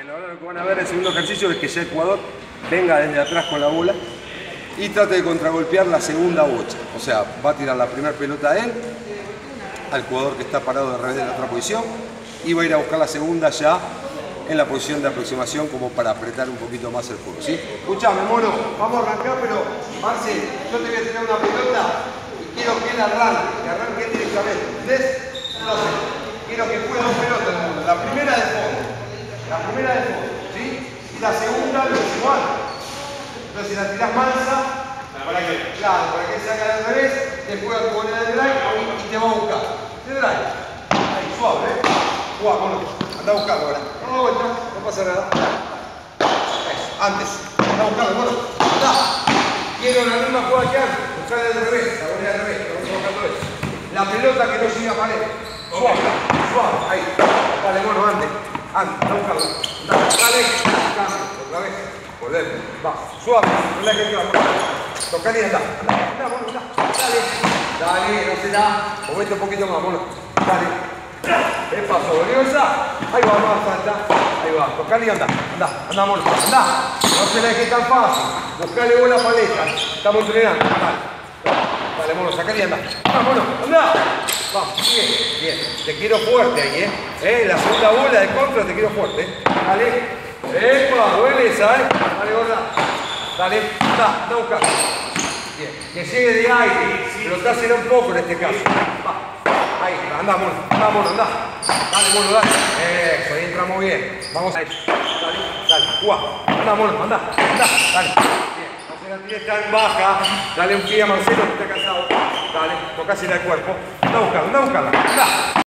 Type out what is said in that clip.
Bien, ahora lo que van a ver el segundo ejercicio es que ya el jugador venga desde atrás con la bola y trate de contragolpear la segunda bocha. O sea, va a tirar la primera pelota a él, al jugador que está parado de revés de la otra posición, y va a ir a buscar la segunda ya en la posición de aproximación como para apretar un poquito más el juego, ¿sí? Escuchame, mono, vamos a arrancar, pero Marce, yo te voy a tirar una pelota y quiero que él arranque directamente, ¿entendés? Entonces, quiero que juegue dos pelotas en el mundo. La primera de fondo, ¿sí? Y la segunda lo mismo antes. Entonces, si la tirás mansa, para que se haga al revés, te juega tu bola de drive y te va a buscar. De drive. Ahí, suave, ¿eh? Jugá, mono. Anda a buscarlo ahora. Vamos de vuelta, no pasa nada. Eso, antes. Anda a buscarlo, mono. Anda. Quiero la misma jugada que antes. Buscar al revés, la bola al revés. Estamos buscando eso. La pelota que no siga a pared. Suave, suave. Ahí. Dale, mono, antes. Anda a buscarlo. Dale. Cambio, otra vez. Volver. Va. Suave. No le que va. Tocale y anda. Anda, mono, anda. Dale. Dale, no se da. Movete un poquito más, mono. Dale. ¿Qué pasó? ¿Volvió esa? Ahí va, no falta. Ahí va, tocale y anda. Anda, mono. Anda. No se la deje tan fácil. Buscale buena paleta. Estamos entrenando. Dale, mono, sacale y anda. Anda, mono, anda. Vamos, bien. Te quiero fuerte ahí, La segunda bola de contra te quiero fuerte, Dale. ¡Epa! Duele esa, Dale, gorda. Dale, anda a buscar. Bien. Que llegue de aire. Flotásela un poco en este caso. Va. Ahí, anda, mono, anda. Dale, mono, dale. Eso, ahí entramos bien. Vamos a ir. Dale, jugá. Anda, mono, anda. Dale. Bien, no se la tires tan baja. Dale un pie a Marcelo que está cansado. Dale, tocásela el cuerpo. Anda a buscarla, anda.